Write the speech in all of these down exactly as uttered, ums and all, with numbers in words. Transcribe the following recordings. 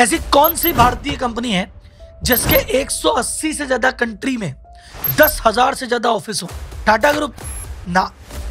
ऐसी कौन सी भारतीय कंपनी है जिसके एक सौ अस्सी से ज्यादा कंट्री में दस हजार से ज्यादा ऑफिस हो? टाटा ग्रुप? ना।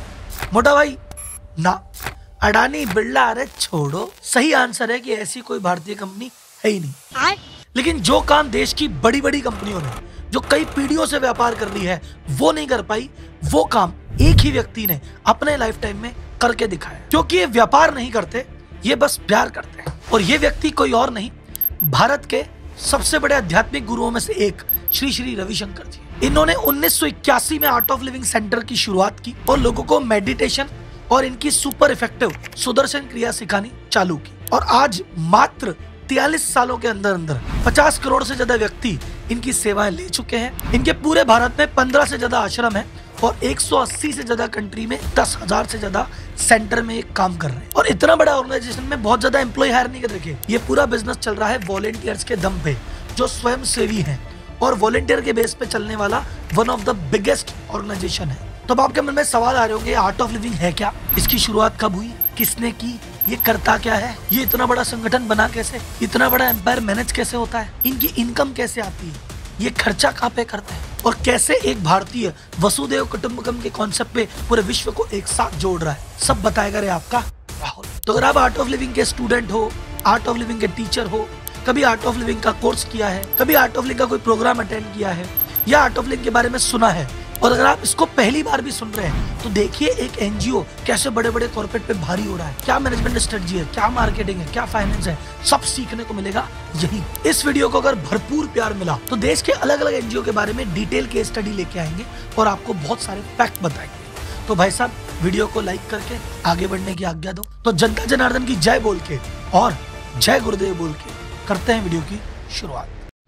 मोटा भाई? ना। अडानी, बिरला? अरे छोड़ो। सही आंसर है कि ऐसी कोई भारतीय कंपनी है ही नहीं। लेकिन जो काम देश की बड़ी बड़ी कंपनियों ने जो कई पीढ़ियों से व्यापार कर ली है वो नहीं कर पाई, वो काम एक ही व्यक्ति ने अपने लाइफ टाइम में करके दिखाया। क्योंकि ये व्यापार नहीं करते, ये बस प्यार करते हैं। और ये व्यक्ति कोई और नहीं, भारत के सबसे बड़े आध्यात्मिक गुरुओं में से एक श्री श्री रविशंकर जी। इन्होंने उन्नीस सौ इक्यासी में आर्ट ऑफ लिविंग सेंटर की शुरुआत की और लोगों को मेडिटेशन और इनकी सुपर इफेक्टिव सुदर्शन क्रिया सिखानी चालू की। और आज मात्र तियालीस सालों के अंदर अंदर पचास करोड़ से ज्यादा व्यक्ति इनकी सेवाएं ले चुके हैं। इनके पूरे भारत में पंद्रह से ज्यादा आश्रम है और एक सौ अस्सी से ज्यादा कंट्री में दस हजार से ज्यादा सेंटर में एक काम कर रहे हैं। और इतना बड़ा ऑर्गेनाइजेशन में बहुत ज्यादा एम्प्लॉय हायर नहीं कर रखे। ये पूरा बिजनेस चल रहा है वॉलेंटियर्स के दम पे, जो स्वयं सेवी हैं और वॉलेंटियर के बेस पे चलने वाला one of the biggest organisation है। तो अब आपके मन में सवाल आ रहे होंगे, आर्ट ऑफ लिविंग है क्या? इसकी शुरुआत कब हुई? किसने की? ये करता क्या है? ये इतना बड़ा संगठन बना कैसे? इतना बड़ा एम्पायर मैनेज कैसे होता है? इनकी इनकम कैसे आती है? ये खर्चा कहाँ पे करते हैं? और कैसे एक भारतीय वसुदेव कुटुंबकम के कॉन्सेप्ट पे पूरे विश्व को एक साथ जोड़ रहा है? सब बताएगा रे आपका राहुल। तो अगर आप आर्ट ऑफ लिविंग के स्टूडेंट हो, आर्ट ऑफ लिविंग के टीचर हो, कभी आर्ट ऑफ लिविंग का कोर्स किया है, कभी आर्ट ऑफ लिविंग का कोई प्रोग्राम अटेंड किया है या आर्ट ऑफ लिविंग के बारे में सुना है, और अगर आप इसको पहली बार भी सुन रहे हैं तो देखिए एक एनजीओ कैसे बड़े बड़े कॉर्पोरेट पे भारी हो रहा है, क्या मैनेजमेंट स्ट्रेटजी है, क्या मार्केटिंग है, क्या फाइनेंस है, सब सीखने को मिलेगा यही। इस वीडियो को अगर भरपूर प्यार मिला तो देश के अलग अलग एनजीओ के बारे में डिटेल केस स्टडी लेके आएंगे और आपको बहुत सारे फैक्ट बताएंगे। तो भाई साहब, वीडियो को लाइक करके आगे बढ़ने की आज्ञा दो। तो जनता जनार्दन की जय बोल के और जय गुरुदेव बोल के करते हैं वीडियो की शुरुआत।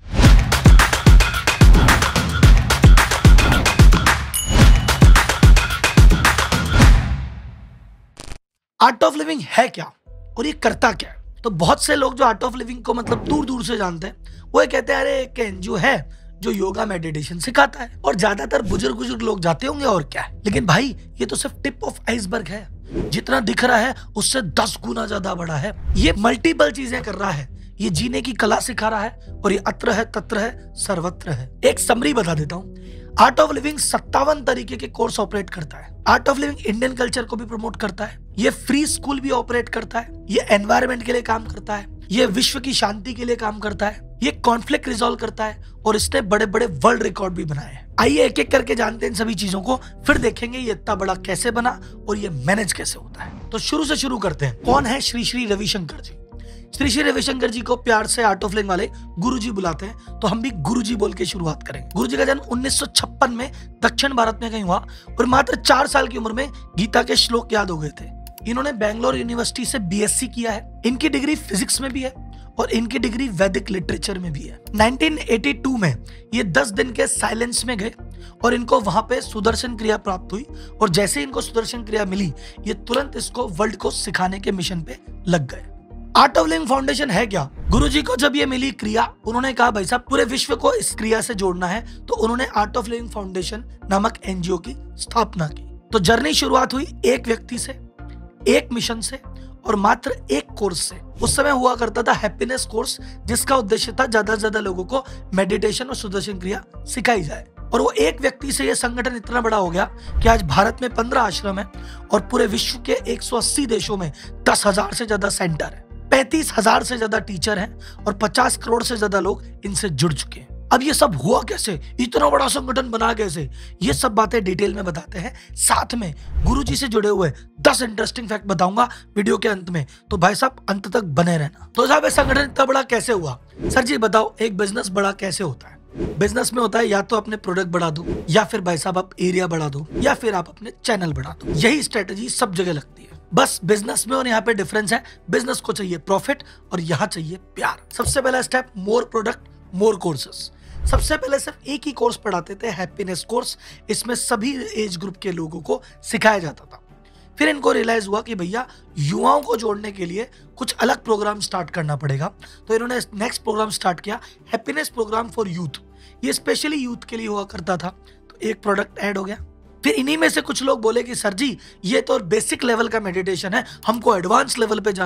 आर्ट ऑफ लिविंग है क्या और ये करता क्या है? तो बहुत से लोग जो आर्ट ऑफ लिविंग को मतलब दूर दूर से जानते हैं, वो ये कहते हैं अरे एक एनजीओ है जो योगा मेडिटेशन सिखाता है, और ज्यादातर बुजुर्ग बुजुर्ग लोग जाते होंगे और क्या है। लेकिन भाई, ये तो सिर्फ टिप ऑफ आइसबर्ग है। जितना दिख रहा है उससे दस गुना ज्यादा बड़ा है। ये मल्टीपल चीजें कर रहा है, ये जीने की कला सिखा रहा है, और ये अत्र है, तत्र है, सर्वत्र है। एक समरी बता देता हूँ। आर्ट ऑफ लिविंग सत्तावन तरीके के कोर्स ऑपरेट करता है। Art of living Indian culture को भी प्रमोट करता है, ये फ्री स्कूल भी ऑपरेट करता है, ये एनवायरनमेंट के लिए काम करता है, ये विश्व की शांति के लिए काम करता है, ये कॉन्फ्लिक्ट रिजॉल्व करता है, और इसने बड़े बड़े वर्ल्ड रिकॉर्ड भी बनाए हैं। आइए एक एक करके जानते हैं इन सभी चीजों को, फिर देखेंगे ये इतना बड़ा कैसे बना और ये मैनेज कैसे होता है। तो शुरू से शुरू करते हैं। कौन है श्री श्री रविशंकर जी? श्री श्री रविशंकर जी को प्यार से आर्ट ऑफ लिविंग वाले गुरुजी बुलाते हैं, तो हम भी गुरुजी बोल के शुरुआत करेंगे। गुरुजी का जन्म उन्नीस सौ छप्पन में दक्षिण भारत में कहीं हुआ और मात्र चार साल की उम्र में गीता के श्लोक याद हो गए थे। इन्होंने बेंगलोर यूनिवर्सिटी से बीएससी किया है। इनकी डिग्री फिजिक्स में भी है और इनकी डिग्री वैदिक लिटरेचर में भी है। नाइनटीन एटी टू में ये दस दिन के साइलेंस में गए और इनको वहां पे सुदर्शन क्रिया प्राप्त हुई, और जैसे इनको सुदर्शन क्रिया मिली, ये तुरंत इसको वर्ल्ड को सिखाने के मिशन पे लग गए। आर्ट ऑफ लिविंग फाउंडेशन है क्या? गुरुजी को जब ये मिली क्रिया, उन्होंने कहा भाई साहब पूरे विश्व को इस क्रिया से जोड़ना है, तो उन्होंने आर्ट ऑफ लिविंग फाउंडेशन नामक एनजीओ की स्थापना की। तो जर्नी शुरुआत हुई एक व्यक्ति से, एक मिशन से और मात्र एक कोर्स से। उस समय हुआ करता था हैप्पीनेस कोर्स, जिसका उद्देश्य था ज्यादा से ज्यादा लोगों को मेडिटेशन और सुदर्शन क्रिया सिखाई जाए। और वो एक व्यक्ति से ये संगठन इतना बड़ा हो गया कि आज भारत में पंद्रह आश्रम है और पूरे विश्व के एक सौ अस्सी देशों में दस हजार से ज्यादा सेंटर है, पैंतीस हजार से ज्यादा टीचर हैं और पचास करोड़ से ज्यादा लोग इनसे जुड़ चुके हैं। अब ये सब हुआ कैसे? इतना बड़ा संगठन बना कैसे? ये सब बातें डिटेल में बताते हैं। साथ में गुरुजी से जुड़े हुए दस इंटरेस्टिंग फैक्ट बताऊंगा वीडियो के अंत में, तो भाई साहब अंत तक बने रहना। तो साहब ये संगठन इतना बड़ा कैसे हुआ? सर जी बताओ, एक बिजनेस बड़ा कैसे होता है? बिजनेस में होता है या तो अपने प्रोडक्ट बढ़ा दो, या फिर भाई साहब आप एरिया बढ़ा दो, या फिर आप अपने चैनल बढ़ा दो। यही स्ट्रेटेजी सब जगह लगती है। बस बिजनेस में और यहाँ पे डिफरेंस है, बिजनेस को चाहिए प्रॉफिट और यहाँ चाहिए प्यार। सबसे पहला step, more product more courses. सबसे पहले सिर्फ एक ही कोर्स पढ़ाते थे, हैप्पीनेस कोर्स। इसमें सभी एज ग्रुप के लोगों को सिखाया जाता था। फिर इनको रियलाइज हुआ कि भैया युवाओं को जोड़ने के लिए कुछ अलग प्रोग्राम स्टार्ट करना पड़ेगा, तो इन्होंने नेक्स्ट प्रोग्राम स्टार्ट किया, हैप्पीनेस प्रोग्राम फॉर यूथ। ये स्पेशली यूथ के लिए हुआ करता था। तो एक प्रोडक्ट ऐड हो गया। फिर इन्हीं में से कुछ लोग बोले कि सर जी ये तो बेसिक लेवल का मेडिटेशन है, हमको एडवांस लेवल पे जाना है।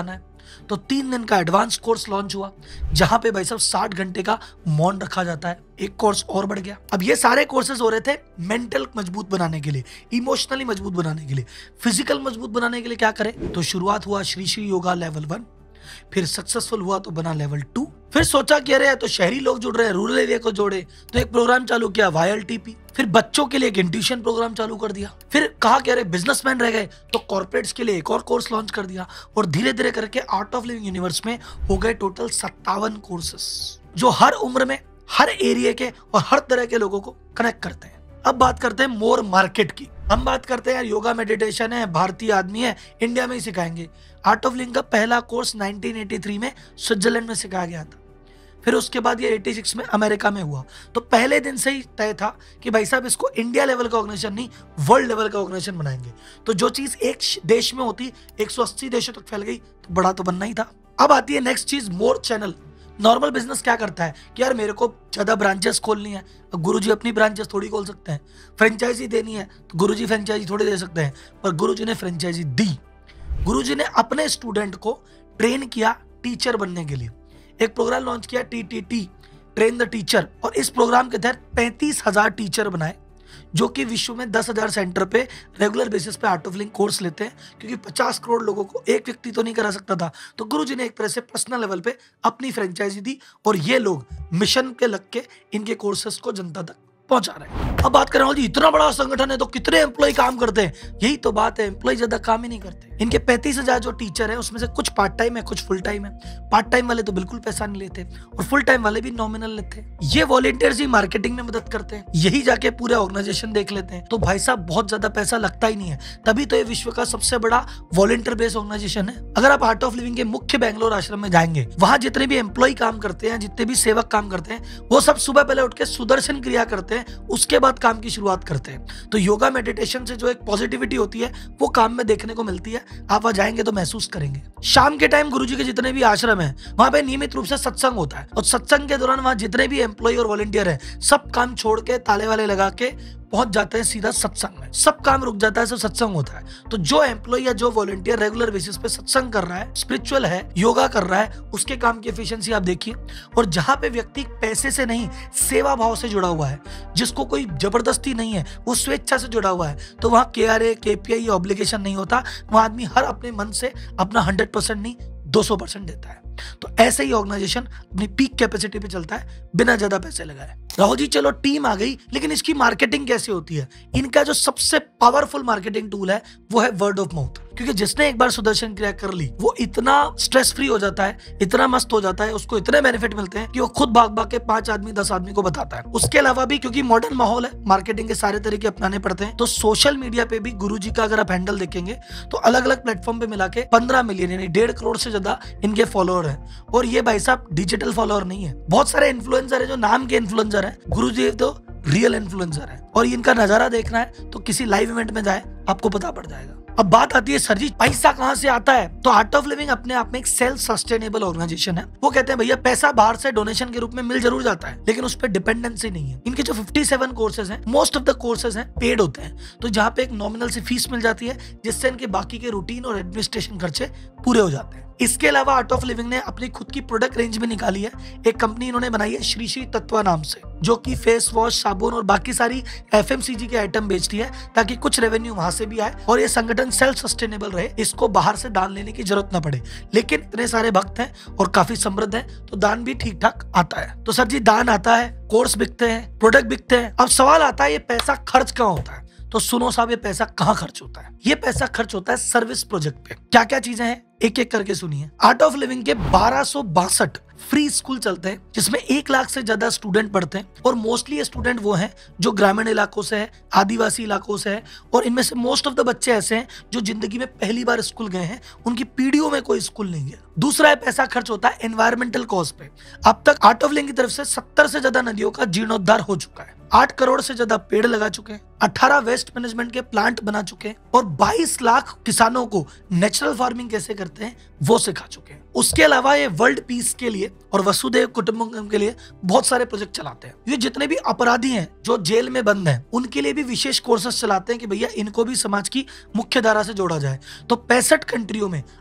तो तीन दिन का एडवांस कोर्स लॉन्च हुआ, जहां पे भाई साहब साठ घंटे का मौन रखा जाता है। एक कोर्स और बढ़ गया। अब ये सारे कोर्सेज हो रहे थे मेंटल मजबूत बनाने के लिए, इमोशनली मजबूत बनाने के लिए, फिजिकल मजबूत बनाने के लिए। क्या करें, तो शुरुआत हुआ Shri Shri yoga level one, फिर सक्सेसफुल हुआ तो बना लेवल टू। फिर सोचा कि अरे तो शहरी लोग जुड़ रहे हैं, रूरल एरिया को जोड़े, तो एक प्रोग्राम चालू किया वाई एल टी पी। फिर बच्चों के लिए एक इंट्यूशन प्रोग्राम चालू कर दिया। फिर कहा कि अरे बिजनेसमैन रह गए तो कॉर्पोरेट्स के लिए एक और कोर्स लॉन्च कर दिया। और धीरे धीरे करके आर्ट ऑफ लिविंग यूनिवर्स में हो गए टोटल सत्तावन कोर्सेस, जो हर उम्र में, हर एरिया के और हर तरह के लोगों को कनेक्ट करते हैं। अब बात करते हैं मोर मार्केट की। हम बात करते हैं यार योगा मेडिटेशन है, भारतीय आदमी है, इंडिया में ही सिखाएंगे। आर्ट ऑफ लिविंग का पहला कोर्स नाइनटीन एटी थ्री में स्विट्जरलैंड में सिखाया गया था। फिर उसके बाद ये छियासी में अमेरिका में हुआ। तो पहले दिन से ही तय था कि भाई साहब इसको इंडिया लेवल का ऑर्गेनाइजेशन नहीं, वर्ल्ड लेवल का ऑर्गेनाइजेशन बनाएंगे। तो जो चीज एक देश में होती एक सौ अस्सी देशों तक फैल गई, तो बड़ा तो बनना ही था। अब आती है नेक्स्ट चीज, मोर चैनल। नॉर्मल बिजनेस क्या करता है कि यार मेरे को ज्यादा ब्रांचेस खोलनी है, अब गुरुजी अपनी ब्रांचेस थोड़ी खोल सकते हैं। फ्रेंचाइजी देनी है तो गुरुजी फ्रेंचाइजी थोड़ी दे सकते हैं, पर गुरुजी ने फ्रेंचाइजी दी। गुरुजी ने अपने स्टूडेंट को ट्रेन किया टीचर बनने के लिए। एक प्रोग्राम लॉन्च किया T T T, train the teacher, और इस प्रोग्राम के तहत पैंतीस हजार टीचर बनाए, जो कि विश्व में दस हजार सेंटर पे रेगुलर बेसिस पे आर्ट ऑफ लिविंग कोर्स लेते हैं। क्योंकि पचास करोड़ लोगों को एक व्यक्ति तो नहीं करा सकता था, तो गुरुजी ने एक तरह से पर्सनल लेवल पे अपनी फ्रेंचाइजी दी, और ये लोग मिशन के लग के इनके कोर्सेस को जनता तक पहुंचा रहे हैं। अब बात करें जी इतना बड़ा संगठन है तो कितने एम्प्लॉय काम करते हैं, यही तो बात है, एम्प्लॉय ज्यादा काम ही नहीं करते। इनके पैंतीस हजार जो टीचर है उसमें से कुछ पार्ट टाइम है, कुछ फुल टाइम है। पार्ट टाइम वाले तो बिल्कुल पैसा नहीं लेते और फुल टाइम वाले भी नॉमिनल लेते हैं। ये वॉलंटियर्स ही मार्केटिंग में मदद करते हैं, यही जाके पूरे ऑर्गेनाइजेशन देख लेते हैं। तो भाई साहब बहुत ज्यादा पैसा लगता ही नहीं है, तभी तो ये विश्व का सबसे बड़ा वॉलंटियर बेस्ड ऑर्गेनाइजेशन है। अगर आप आर्ट ऑफ लिविंग के मुख्य बेंगलोर आश्रम में जाएंगे, वहां जितने भी एम्प्लॉय काम करते हैं, जितने भी सेवक काम करते हैं, वो सब सुबह पहले उठ के सुदर्शन क्रिया करते हैं, उसके बाद काम की शुरुआत करते हैं। तो योगा मेडिटेशन से जो एक पॉजिटिविटी होती है वो काम में देखने को मिलती है। आप वहां जाएंगे तो महसूस करेंगे। शाम के टाइम गुरुजी के जितने भी आश्रम है वहां पे नियमित रूप से सत्संग होता है, और सत्संग के दौरान वहां जितने भी एम्प्लॉय और वॉलंटियर है सब काम छोड़ के ताले वाले लगा के पहुंच जाते हैं सीधा सत्संग में। सब काम रुक जाता है, सब सत्संग होता है। तो जो एम्प्लॉय या जो वॉलंटियर रेगुलर बेसिस पे सत्संग कर रहा है, स्पिरिचुअल है, योगा कर रहा है, उसके काम की एफिशिएंसी आप देखिए। और जहां पे व्यक्ति पैसे से नहीं सेवा भाव से जुड़ा हुआ है, जिसको कोई जबरदस्ती नहीं है, वो स्वेच्छा से जुड़ा हुआ है, तो वहां के आर ए के पी आई ऑब्लिगेशन नहीं होता। वहां आदमी हर अपने मन से अपना हंड्रेड परसेंट नहीं दो सौ परसेंट देता है। तो ऐसे ही ऑर्गेनाइजेशन अपनी पीक कैपेसिटी पे चलता है बिना ज्यादा पैसे लगाए। राहुल जी चलो टीम आ गई, लेकिन इसकी मार्केटिंग कैसे होती है? इनका जो सबसे पावरफुल मार्केटिंग टूल है वो है वर्ड ऑफ माउथ। क्योंकि जिसने एक बार सुदर्शन क्रिया कर ली वो इतना स्ट्रेस फ्री हो जाता है, इतना मस्त हो जाता है, उसको इतने बेनिफिट मिलते हैं कि वो खुद भाग भाग के पांच आदमी दस आदमी को बताता है। उसके अलावा भी क्योंकि मॉडर्न माहौल है, मार्केटिंग के सारे तरीके अपनाने पड़ते हैं, तो सोशल मीडिया पे भी गुरुजी का अगर आप हैंडल देखेंगे तो अलग अलग प्लेटफॉर्म पे मिला के पंद्रह मिलियन यानी डेढ़ करोड़ से ज्यादा इनके फॉलोअर है। और ये भाई साहब डिजिटल फॉलोअर नहीं है। बहुत सारे इन्फ्लुएंसर है जो नाम के इन्फ्लुएंसर है, गुरुजी तो रियल इन्फ्लुएंसर है। और इनका नजारा देखना है तो किसी लाइव इवेंट में जाए, आपको पता पड़ जाएगा। अब बात आती है सर जी पैसा कहां से आता है? तो आर्ट ऑफ लिविंग अपने आप में एक सेल्फ सस्टेनेबल ऑर्गेनाइजेशन है। वो कहते हैं भैया पैसा बाहर से डोनेशन के रूप में मिल जरूर जाता है, लेकिन उस पर डिपेंडेंसी नहीं है। इनके जो सत्तावन कोर्सेज हैं, मोस्ट ऑफ द कोर्सेज हैं पेड होते हैं, तो जहां पे एक नॉमिनल सी फीस मिल जाती है, जिससे इनके बाकी के रूटीन और एडमिनिस्ट्रेशन खर्चे पूरे हो जाते हैं। इसके अलावा आर्ट ऑफ लिविंग ने अपनी खुद की प्रोडक्ट रेंज भी निकाली है। एक कंपनी इन्होंने बनाई है श्री श्री तत्वा नाम से, जो कि फेस वॉश, साबुन और बाकी सारी एफ एम सी जी के आइटम बेचती है, ताकि कुछ रेवेन्यू वहां से भी आए और ये संगठन सेल्फ सस्टेनेबल रहे, इसको बाहर से दान लेने की जरूरत ना पड़े। लेकिन इतने सारे भक्त हैं और काफी समृद्ध हैं, तो दान भी ठीक ठाक आता है। तो सर जी दान आता है, कोर्स बिकते हैं, प्रोडक्ट बिकते हैं। अब सवाल आता है ये पैसा खर्च कहाँ होता है? तो सुनो साहब, ये पैसा कहाँ खर्च होता है? ये पैसा खर्च होता है सर्विस प्रोजेक्ट पे। क्या क्या चीजें हैं एक एक करके सुनिए। आर्ट ऑफ लिविंग के बारह सौ बासठ फ्री स्कूल चलते हैं, जिसमें एक लाख से ज्यादा स्टूडेंट पढ़ते हैं, और मोस्टली स्टूडेंट वो हैं जो ग्रामीण इलाकों से है, आदिवासी इलाकों से है, और इनमें से मोस्ट ऑफ द बच्चे ऐसे हैं जो जिंदगी में पहली बार स्कूल गए हैं, उनकी पीढ़ियों में कोई स्कूल नहीं गया। दूसरा है पैसा खर्च होता है एनवायरमेंटल कॉज पे। अब तक आर्ट ऑफ लिविंग की तरफ से सत्तर से ज्यादा नदियों का जीर्णोद्धार हो चुका है, आठ करोड़ से ज्यादा पेड़ लगा चुके हैं, अठारह वेस्ट मैनेजमेंट के प्लांट बना चुके हैं, और बाईस लाख किसानों को नेचुरल फार्मिंग कैसे करते हैं वो सिखा चुके हैं। उसके अलावा ये वर्ल्ड पीस के लिए और वसुदेव कुटुंबकम के लिए बहुत सारे प्रोजेक्ट चलाते हैं। ये जितने भी अपराधी हैं जो जेल में बंद हैं, उनके लिए भी विशेष कोर्सेस चलाते हैं कि भैया इनको भी समाज की मुख्य धारा से जोड़ा जाए। तो पैंसठ कंट्रियों में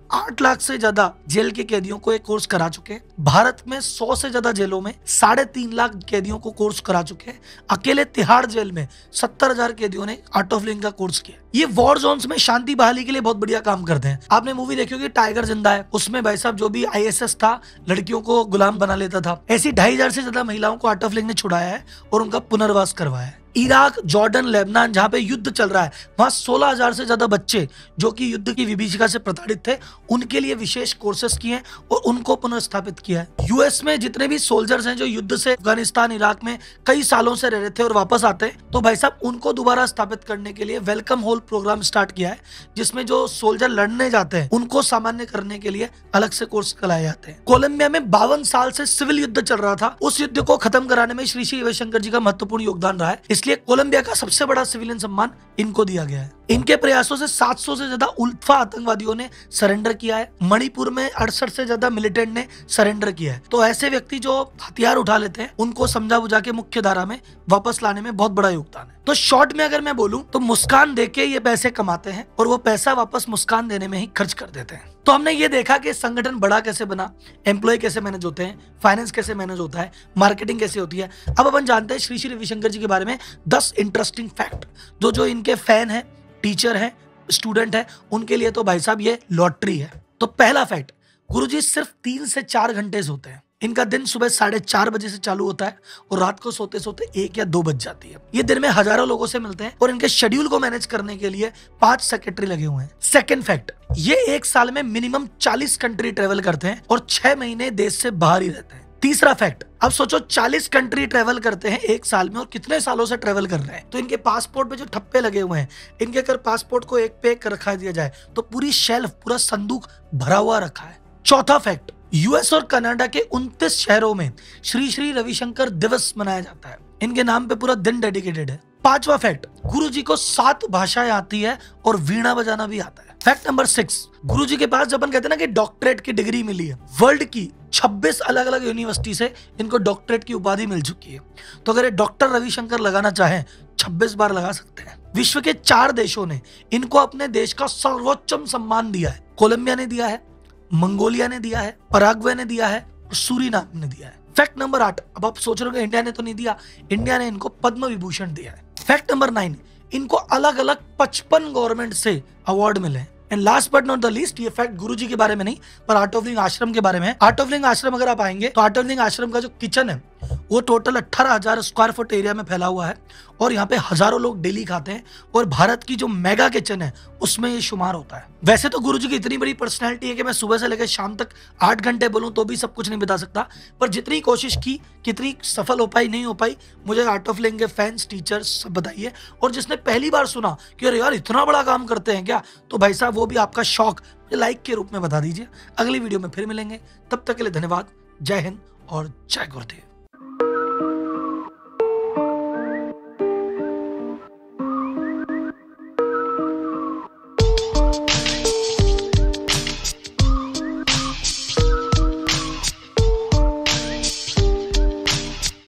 आठ लाख से ज्यादा जेल के कैदियों को एक कोर्स करा चुके हैं। भारत में सौ से ज्यादा जेलों में साढ़े तीन लाख कैदियों को कोर्स करा चुके हैं। अकेले तिहाड़ जेल में सत्तर हजार कैदियों ने आर्ट ऑफ लिविंग का कोर्स किया। ये वॉर जोन्स में शांति बहाली के लिए बहुत बढ़िया काम करते हैं। आपने मूवी देखी होगी टाइगर जिंदा है, उसमें भाई साहब जो भी आई एस एस था लड़कियों को गुलाम बना लेता था। ऐसी ढाई हजार से ज्यादा महिलाओं को आर्ट ऑफ लिविंग ने छुड़ाया है और उनका पुनर्वास करवाया है। इराक, जॉर्डन, लेबनान जहां पे युद्ध चल रहा है, वहां सोलह हजार से ज्यादा बच्चे जो कि युद्ध की विभीषिका से प्रताड़ित थे, उनके लिए विशेष कोर्सेस किए और उनको पुनर्स्थापित किया है। यूएस में जितने भी सोल्जर्स हैं जो युद्ध से अफगानिस्तान, इराक में कई सालों से रह रहे थे और वापस आते हैं, तो भाई साहब उनको दोबारा स्थापित करने के लिए वेलकम होल प्रोग्राम स्टार्ट किया है, जिसमें जो सोल्जर लड़ने जाते हैं उनको सामान्य करने के लिए अलग से कोर्स कराए जाते हैं। कोलंबिया में बावन साल से सिविल युद्ध चल रहा था, उस युद्ध को खत्म कराने में श्री श्री रविशंकर जी का महत्वपूर्ण योगदान रहा है, इसलिए कोलंबिया का सबसे बड़ा सिविलियन सम्मान इनको दिया गया है। इनके प्रयासों से सात सौ से ज्यादा उल्फा आतंकवादियों ने सरेंडर किया है। मणिपुर में अड़सठ से ज्यादा मिलिटेंट ने सरेंडर किया है। तो ऐसे व्यक्ति जो हथियार उठा लेते हैं उनको समझा बुझा के मुख्य धारा में वापस लाने में बहुत बड़ा योगदान है। तो शॉर्ट में अगर मैं बोलूं तो मुस्कान देके ये पैसे कमाते हैं और वो पैसा वापस मुस्कान देने में ही खर्च कर देते हैं। तो हमने ये देखा कि संगठन बड़ा कैसे बना, एम्प्लॉय कैसे मैनेज होते हैं, फाइनेंस कैसे मैनेज होता है, मार्केटिंग कैसे होती है। अब अपन जानते हैं श्री श्री रविशंकर जी के बारे में दस इंटरेस्टिंग फैक्ट, जो जो इनके फैन है, टीचर है, स्टूडेंट है, उनके लिए तो भाई साहब ये लॉटरी है। तो पहला फैक्ट, गुरुजी सिर्फ तीन से चार घंटे सोते हैं। इनका दिन सुबह साढ़े चार बजे से चालू होता है और रात को सोते सोते एक या दो बज जाती है। ये दिन में हजारों लोगों से मिलते हैं और इनके शेड्यूल को मैनेज करने के लिए पांच सेक्रेटरी लगे हुए हैं। सेकंड फैक्ट, ये एक साल में मिनिमम चालीस कंट्री ट्रेवल करते हैं और छह महीने देश से बाहर ही रहते हैं। तीसरा फैक्ट, अब सोचो चालीस कंट्री ट्रेवल करते हैं एक साल में और कितने सालों से ट्रेवल कर रहे हैं, तो इनके पासपोर्ट पे जो ठप्पे लगे हुए हैं, इनके अगर पासपोर्ट को एक पे एक रखा दिया जाए तो पूरी शेल्फ, पूरा संदूक भरा हुआ रखा है। चौथा फैक्ट, यूएस और कनाडा के उनतीस शहरों में श्री श्री रविशंकर दिवस मनाया जाता है। इनके नाम पे पूरा दिन डेडिकेटेड है। पांचवा फैक्ट, गुरुजी को सात भाषाएं आती है और वीणा बजाना भी आता है। फैक्ट नंबर सिक्स, गुरुजी के पास जब अपन कहते हैं ना कि डॉक्टरेट की डिग्री मिली है, वर्ल्ड की छब्बीस अलग अलग यूनिवर्सिटी से इनको डॉक्टरेट की उपाधि मिल चुकी है। तो अगर ये डॉक्टर रविशंकर लगाना चाहें छब्बीस बार लगा सकते हैं। विश्व के चार देशों ने इनको अपने देश का सर्वोच्चम सम्मान दिया है। कोलंबिया ने दिया है, मंगोलिया ने दिया है, पराग्वे ने दिया है और सूरीनाम ने दिया है। फैक्ट नंबर आठ, अब आप सोच रहे हो इंडिया ने तो नहीं दिया, इंडिया ने इनको पद्म विभूषण दिया है। फैक्ट नंबर नाइन, इनको अलग अलग पचपन गवर्नमेंट से अवार्ड मिले हैं। And last but not the least, ये फैक्ट गुरुजी के बारे में नहीं पर आर्ट ऑफ लिविंग आश्रम के बारे में है। आर्ट ऑफ लिविंग आश्रम अगर आप आएंगे तो आर्ट ऑफ लिविंग आश्रम का जो किचन है वो टोटल अठारह हजार स्क्वायर फुट एरिया में फैला हुआ है और यहाँ पे हजारों लोग डेली खाते हैं और भारत की जो मेगा किचन है उसमें ये शुमार होता है। वैसे तो गुरुजी की इतनी बड़ी पर्सनैलिटी है कि मैं सुबह से लेकर शाम तक आठ घंटे बोलूं तो भी सब कुछ नहीं बता सकता, पर जितनी कोशिश की, कितनी सफल हो पाई नहीं हो पाई, मुझे आर्ट ऑफ लिविंग के फैंस, टीचर्स सब बताइए। और जिसने पहली बार सुना कि अरे यार इतना बड़ा काम करते हैं क्या, तो भाई साहब वो भी आपका शौक लाइक के रूप में बता दीजिए। अगली वीडियो में फिर मिलेंगे, तब तक के लिए धन्यवाद। जय हिंद और जय गुरुदेव।